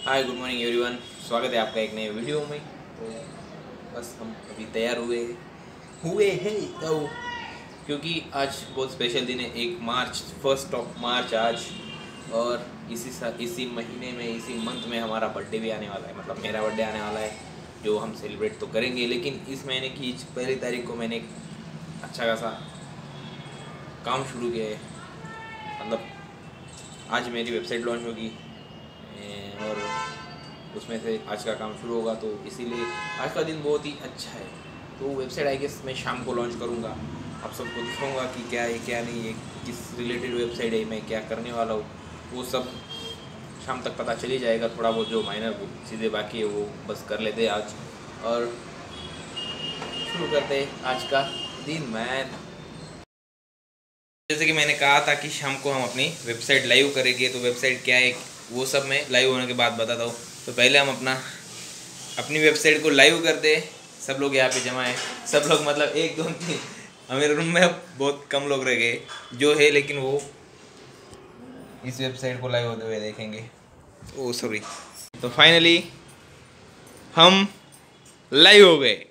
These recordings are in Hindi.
Hi good morning everyone. स्वागत है आपका एक नए वीडियो में। तो बस हम अभी तैयार हुए हैं तो क्योंकि आज बहुत स्पेशल दिन है। 1 मार्च, 1 मार्च आज। और इसी महीने में, इसी मंथ में हमारा बर्थडे भी आने वाला है। मतलब मेरा बर्थडे आने वाला है, जो हम सेलिब्रेट तो करेंगे। लेकिन इस महीने की 1 तारीख को मैंने एक अच्छा खासा काम शुरू किया है। मतलब आज मेरी वेबसाइट लॉन्च होगी और उसमें से आज का काम शुरू होगा। तो इसीलिए आज का दिन बहुत ही अच्छा है। तो वेबसाइट आई गेस मैं शाम को लॉन्च करूँगा। आप सबको दिखाऊंगा कि क्या है क्या नहीं है, किस रिलेटेड वेबसाइट है, मैं क्या करने वाला हूँ, वो सब शाम तक पता चल ही जाएगा। थोड़ा बहुत जो माइनर चीज़ें बाकी है वो बस कर लेते हैं आज, और शुरू करते हैं आज का दिन। मैं जैसे कि मैंने कहा था कि शाम को हम अपनी वेबसाइट लाइव करेंगे। तो वेबसाइट क्या है वो सब मैं लाइव होने के बाद बताता हूँ। तो पहले हम अपनी वेबसाइट को लाइव करते हैं। सब लोग यहाँ पे जमा है, सब लोग मतलब 1 2 3। हमारे रूम में अब बहुत कम लोग रह गए जो है, लेकिन वो इस वेबसाइट को लाइव होते हुए देखेंगे। Oh sorry. तो फाइनली हम लाइव हो गए।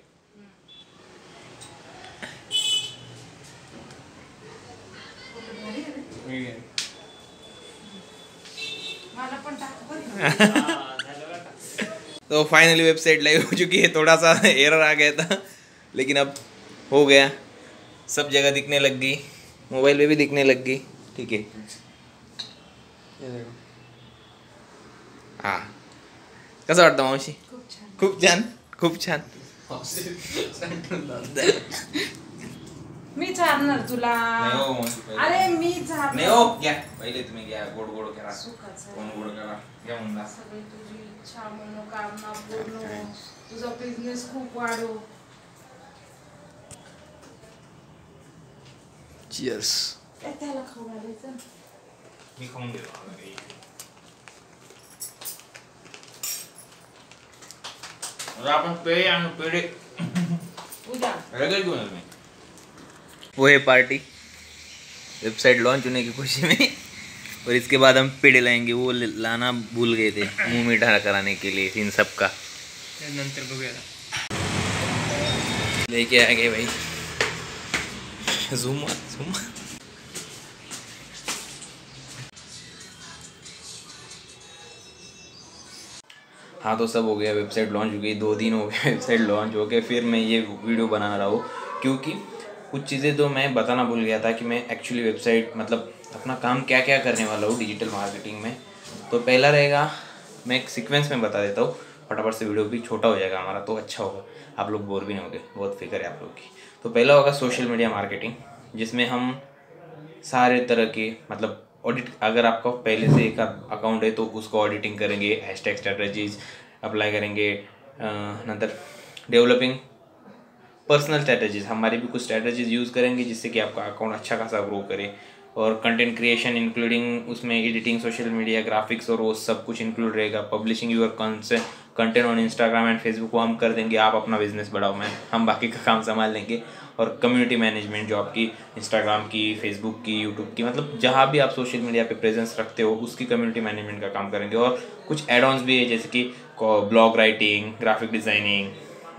तो फाइनली वेबसाइट लाइव हो चुकी है। थोड़ा सा एरर आ गया था, लेकिन अब हो गया। सब जगह दिखने लग गई, मोबाइल पे भी दिखने लग गई। ठीक है, हाँ कसं वाटतं मावशी? खूप छान, खूप छान. मी चारणार तुला. नाही हो मावशी, पहिले. अरे मी चारणार. नाही हो, घ्या पहिले तुम्ही घ्या. गोड गोड करा, सुखाचं. कोण गोड करा, घ्या म्हणला. सगळी तुझी इच्छा मनोकामना पूर्ण हो. तुझा बिझनेस खूप वाढो. चियर्स. त्याला खाऊ घालायचं. मी खाऊन घेतो. आपण पेढे आणू, पेढे उद्या रगड़ क्यों नहीं? वो है पार्टी वेबसाइट लॉन्च होने की खुशी में, और इसके बाद हम पेड़े लाएंगे। वो लाना भूल गए थे मुंह मीठा कराने के लिए इन सब का। लेके आ गए भाई। Zoom zoom. हाँ तो सब हो गया, वेबसाइट लॉन्च हो गई। 2 दिन हो गए वेबसाइट लॉन्च हो गए। फिर मैं ये वीडियो बना रहा हूँ क्योंकि कुछ चीज़ें तो मैं बताना भूल गया था कि मैं एक्चुअली वेबसाइट मतलब अपना काम क्या क्या करने वाला हूँ डिजिटल मार्केटिंग में। तो पहला रहेगा, मैं एक सीक्वेंस में बता देता हूँ, फटाफट से वीडियो भी छोटा हो जाएगा हमारा, तो अच्छा होगा, आप लोग बोर भी नहीं होंगे, बहुत फिक्र है आप लोग की। तो पहला होगा सोशल मीडिया मार्केटिंग, जिसमें हम सारे तरह के मतलब ऑडिट, अगर आपका पहले से एक अकाउंट है तो उसको ऑडिटिंग करेंगे, हैशटैग स्ट्रैटेजीज अप्लाई करेंगे, नंतर डेवलपिंग पर्सनल स्ट्रैटेजीज, हमारी भी कुछ स्ट्रैटेजीज यूज़ करेंगे जिससे कि आपका अकाउंट अच्छा खासा ग्रो करे। और कंटेंट क्रिएशन इंक्लूडिंग उसमें एडिटिंग, सोशल मीडिया, ग्राफिक्स और वो सब कुछ इंक्लूड रहेगा। Publishing your content on Instagram and Facebook को हम कर देंगे, आप अपना बिजनेस बढ़ाओ, हम बाकी का काम संभाल लेंगे। और कम्युनिटी मैनेजमेंट, जो आपकी इंस्टाग्राम की, फेसबुक की, यूट्यूब की, मतलब जहाँ भी आप सोशल मीडिया पे प्रेजेंस रखते हो उसकी कम्युनिटी मैनेजमेंट का काम करेंगे। और कुछ एड ऑन्स भी है जैसे कि blog writing, graphic designing,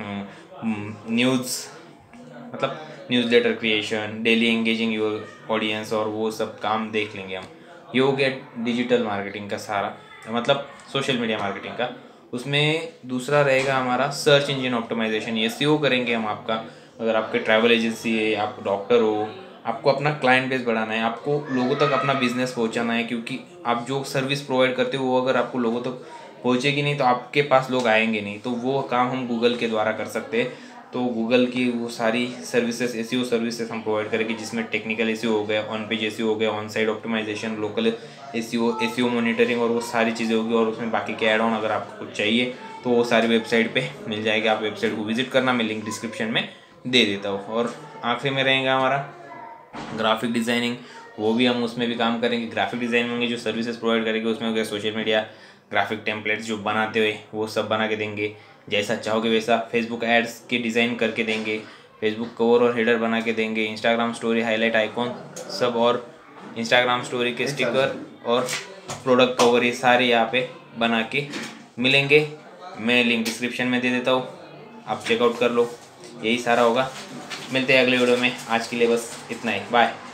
news मतलब newsletter creation, daily engaging your audience, और वो सब काम देख लेंगे हम। ये हो गया डिजिटल मार्केटिंग का सारा, मतलब सोशल मीडिया मार्केटिंग का। उसमें दूसरा रहेगा हमारा सर्च इंजन ऑप्टिमाइजेशन, एसईओ करेंगे हम आपका। अगर आपके ट्रैवल एजेंसी है, आप डॉक्टर हो, आपको अपना क्लाइंट बेस बढ़ाना है, आपको लोगों तक अपना बिजनेस पहुंचाना है, क्योंकि आप जो सर्विस प्रोवाइड करते हो वो अगर आपको लोगों तक पहुंचेगी नहीं तो आपके पास लोग आएंगे नहीं। तो वो काम हम गूगल के द्वारा कर सकते हैं। तो गूगल की वो सारी सर्विसेज, एसईओ सर्विसेज हम प्रोवाइड करेंगे, जिसमें टेक्निकल एसईओ हो गया, ऑन पेज एसईओ हो गया, on site optimisation, local SEO monitoring, और वो सारी चीज़ें होगी। और उसमें बाकी के ऐड ऑन अगर आपको कुछ चाहिए तो वो सारी वेबसाइट पे मिल जाएगी, आप वेबसाइट को विजिट करना, मैं लिंक डिस्क्रिप्शन में दे देता हूँ। और आखिरी में रहेगा हमारा ग्राफिक डिज़ाइनिंग, वो भी हम उसमें भी काम करेंगे। ग्राफिक डिज़ाइनिंग में जो सर्विसेज प्रोवाइड करेंगे उसमें हो गया सोशल मीडिया ग्राफिक टेम्पलेट्स जो बनाते हुए वो सब बना के देंगे, जैसा चाहोगे वैसा। फेसबुक एड्स के डिज़ाइन करके देंगे, फेसबुक कवर और हेडर बना के देंगे, इंस्टाग्राम स्टोरी हाईलाइट आइकॉन सब, और इंस्टाग्राम स्टोरी के स्टिकर और प्रोडक्ट कवर, ये सारे यहाँ पे बना के मिलेंगे, मैं लिंक डिस्क्रिप्शन में दे देता हूँ, आप चेकआउट कर लो। यही सारा होगा, मिलते हैं अगले वीडियो में। आज के लिए बस इतना ही, बाय।